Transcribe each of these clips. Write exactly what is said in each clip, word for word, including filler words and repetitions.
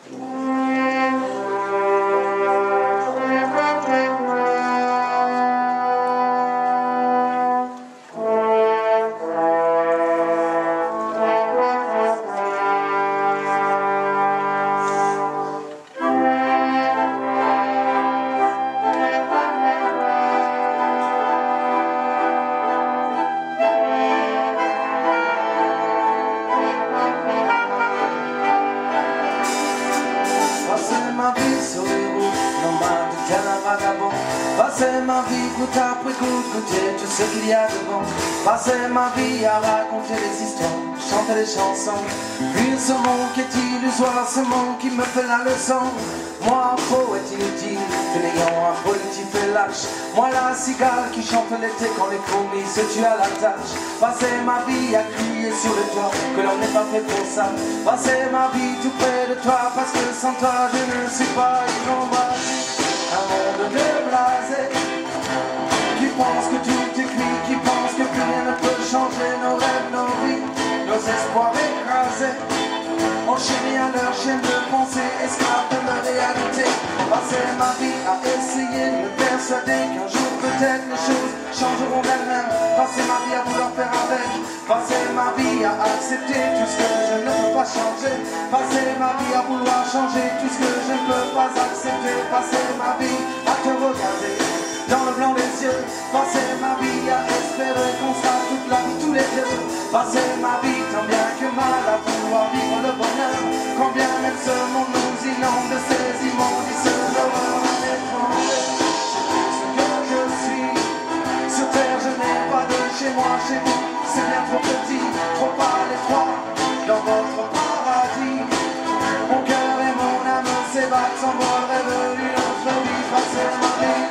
Passer ma vie goutte après goutte, goûter tout ce qu'il y a de bon. Passer ma vie à raconter des histoires, chanter des chansons. Fuir ce monde qui est illusoire, ce monde qui me fait la leçon. Moi, poète inutile, fainéant, impolitif et lâche. Moi, la cigale qui chante l'été quand les fourmis se tuent à la tâche. Passer ma vie à crier sur le toit que l'on n'est pas fait pour ça. Passer ma vie tout près de toi parce que sans toi je ne suis pas une ombre. Un monde de blasés qui pense que tout est cuit, qui pense que plus rien ne peut changer nos rêves, nos vies, nos espoirs écrasés, enchaînés à leur chaîne de pensée, esclaves de leur réalité. Passer ma vie à essayer de me persuader qu'un jour peut-être les choses changeront d'elles-mêmes. Passer ma vie à vouloir faire avec, passer ma vie à accepter tout ce que je ne peux pas changer. Passer ma vie à vouloir changer tout ce que je ne peux pas accepter. Passer ma vie à te regarder dans le blanc des yeux. Passer ma vie à espérer qu'on sera toute la vie tous les deux. Passer ma vie tant bien que mal à vouloir vivre le bonheur. Quand bien même ce monde nous inonde de ces immondices d'horreur à l'étranger. C'est tout ce que je suis. Sur terre je n'ai pas de chez moi, chez vous c'est bien trop petit, trop à l'étroit dans votre paradis. Mon cœur et mon âme s'ébattent, s'envolent, rêvent d'une autre vie. Passer ma vie,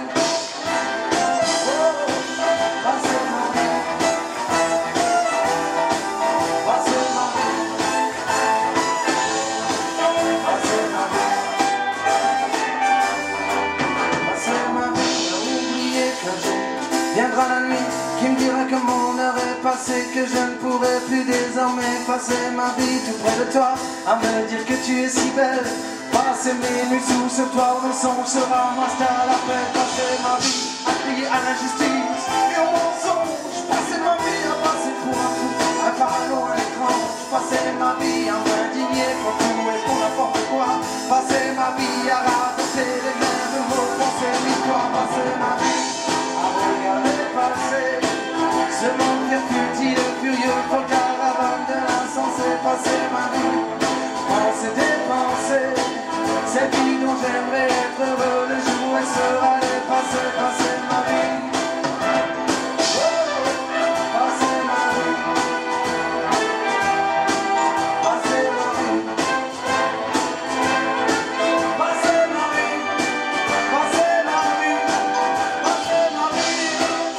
oh, passer ma vie, passer ma vie, passer ma vie, passer ma vie à oublier qu'un jour viendra la nuit qui me dira que mon heure est passée, que je ne pourrai plus désormais passer ma vie tout près de toi, à me dire que tu es si belle. Passer mes nuits sous ce toit où le songe sera m'installe après. Passer ma vie à crier à l'injustice et au mensonge. Passer ma vie à passer pour un fou, un parano, un étrange. Passer ma vie à m'indigner pour tout et pour n'importe quoi. Passer ma vie à raconter les mêmes mots, penser l'histoire. Passer ma vie à regarder passer ce monde qui est futile, furieux, pour le caravane de l'insensé. Passer ma vie, penser, dépenser cette vie dont j'aimerais être heureux le jour où elle sera dépassée. Passer ma vie, oh, passer ma vie, passer ma vie, passer ma vie, passer ma vie, passer ma vie,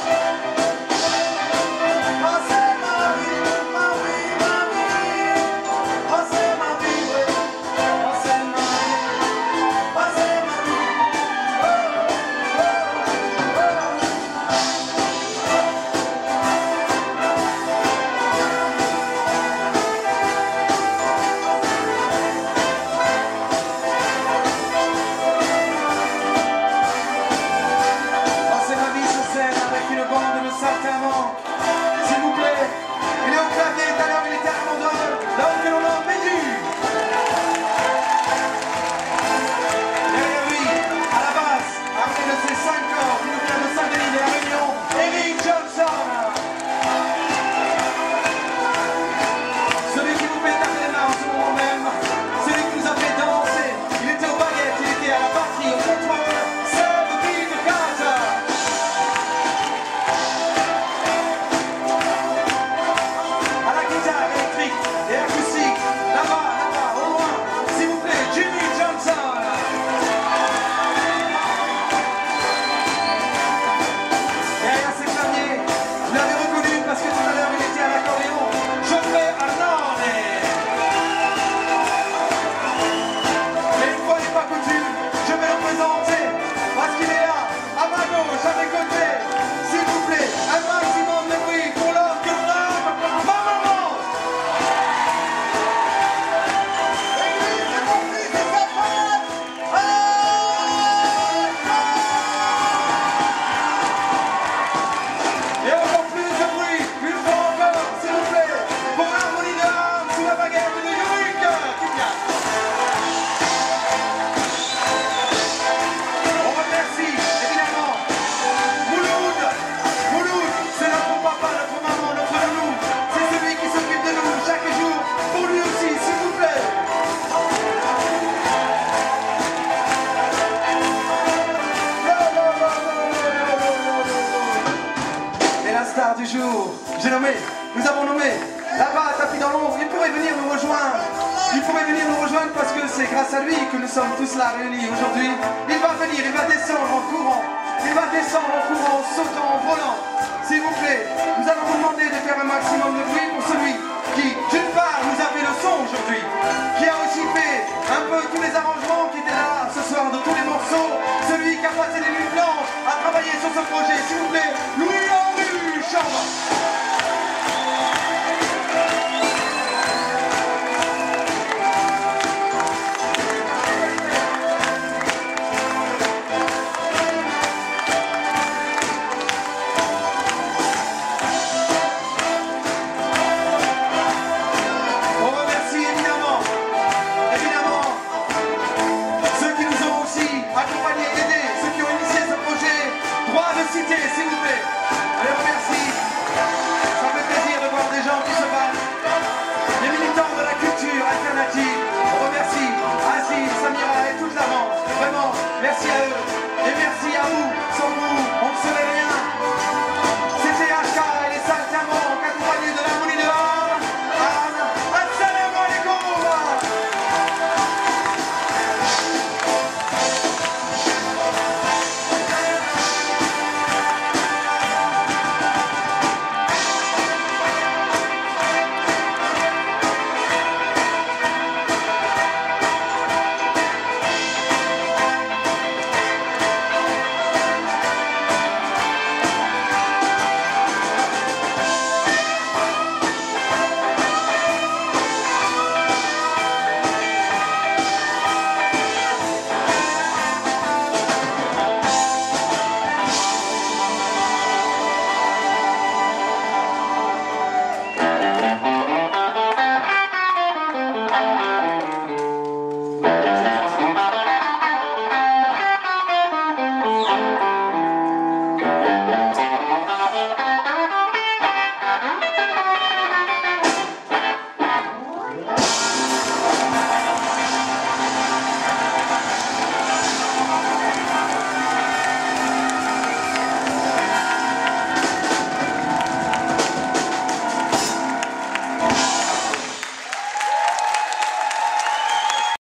passer ma vie, ma vie, ma vie, passer ma vie, passer ma vie. rejoindre parce que c'est grâce à lui que nous sommes tous là réunis aujourd'hui. Il va venir, il va descendre en courant. Il va descendre en courant, en sautant, en volant. S'il vous plaît, nous allons vous demander de faire un maximum de bruit pour celui qui, d'une part, nous a fait le son aujourd'hui, qui a aussi fait un peu tous les arrangements qui étaient là ce soir de tous les morceaux, celui qui a passé des nuits blanches à travailler sur ce projet. S'il vous plaît, Louis-Henri Chambre. S'il vous plaît. Allez, on remercie. Ça fait plaisir de voir des gens qui se battent. Les militants de la culture alternative. On remercie Aziz, Samira et toute la bande. Vraiment, merci à eux. Et merci à vous. Sans vous,